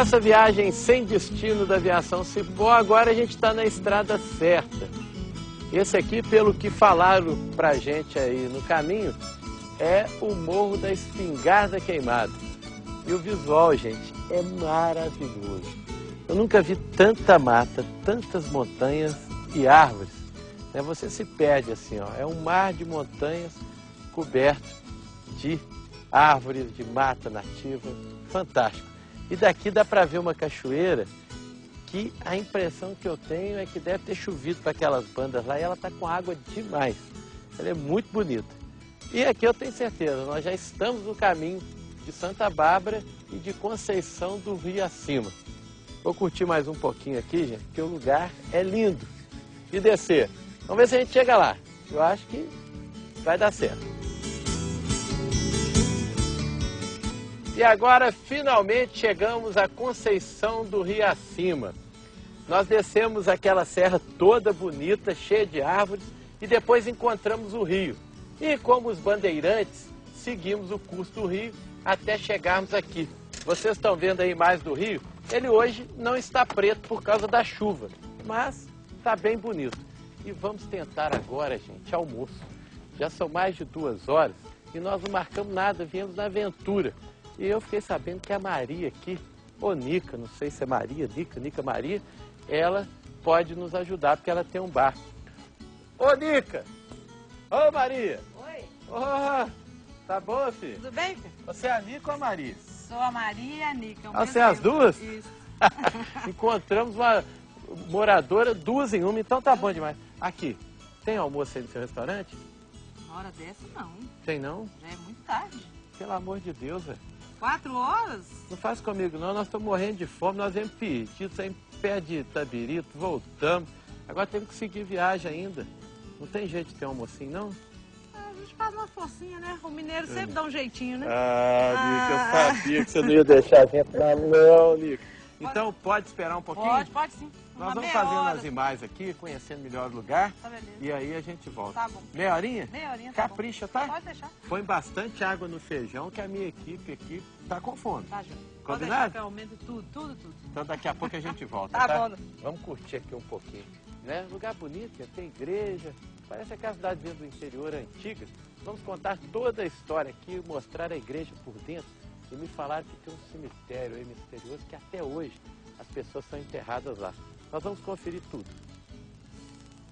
nessa viagem sem destino da Aviação Cipó, agora a gente está na estrada certa. Esse aqui, pelo que falaram pra gente aí no caminho, é o Morro da Espingarda Queimada. E o visual, gente, é maravilhoso. Eu nunca vi tanta mata, tantas montanhas e árvores. Você se perde assim, ó. É um mar de montanhas coberto de árvores, de mata nativa. Fantástico. E daqui dá para ver uma cachoeira que a impressão que eu tenho é que deve ter chovido para aquelas bandas lá e ela está com água demais. Ela é muito bonita. E aqui eu tenho certeza, nós já estamos no caminho de Santa Bárbara e de Conceição do Rio Acima. Vou curtir mais um pouquinho aqui, gente, porque o lugar é lindo. E descer. Vamos ver se a gente chega lá. Eu acho que vai dar certo. E agora, finalmente, chegamos a Conceição do Rio Acima. Nós descemos aquela serra toda bonita, cheia de árvores, e depois encontramos o rio. E como os bandeirantes, seguimos o curso do rio até chegarmos aqui. Vocês estão vendo aí mais do rio? Ele hoje não está preto por causa da chuva, mas está bem bonito. E vamos tentar agora, gente, almoço. Já são mais de 2 horas e nós não marcamos nada, viemos na aventura. E eu fiquei sabendo que a Maria aqui, ou Nica, não sei se é Maria, Nica Maria, ela pode nos ajudar, porque ela tem um bar. Ô, Nica! Ô, Maria! Oi! Oh, tá bom, filho? Tudo bem, filho? Você é a Nica ou a Maria? Sou a Maria e a Nica. Você é as duas? Isso. Encontramos uma moradora, 2 em 1, então tá bom demais. Aqui, tem almoço aí no seu restaurante? Uma hora dessa, não. Tem não? Já é muito tarde. Pelo amor de Deus, velho. 4 horas? Não faz comigo não, nós estamos morrendo de fome, nós viemos pedido, saímos pé de Itabirito, voltamos. Agora temos que seguir viagem ainda. Não tem jeito de ter um almocinho, não? A gente faz uma forcinha, né? O mineiro sempre dá um jeitinho, né? Nica, eu sabia que você não ia deixar a gente lá, não, Nica. Então pode esperar um pouquinho? Pode sim. Nós vamos meia fazendo hora. as imagens aqui, conhecendo melhor o lugar. Tá, beleza. E aí a gente volta. Tá bom. Meia horinha? Meia horinha, tá Capricha, bom. tá? Pode deixar. Põe bastante água no feijão, que a minha equipe aqui tá com fome. Tá, Júnior. Pode Combinado? deixar que eu aumento tudo. Então daqui a pouco a gente volta, Tá tá? bom. Vamos curtir aqui um pouquinho, né? Lugar bonito, tem igreja, parece aquela cidadezinha do interior antiga. Vamos contar toda a história aqui, mostrar a igreja por dentro. E me falaram que tem um cemitério aí misterioso que até hoje as pessoas são enterradas lá. Nós vamos conferir tudo.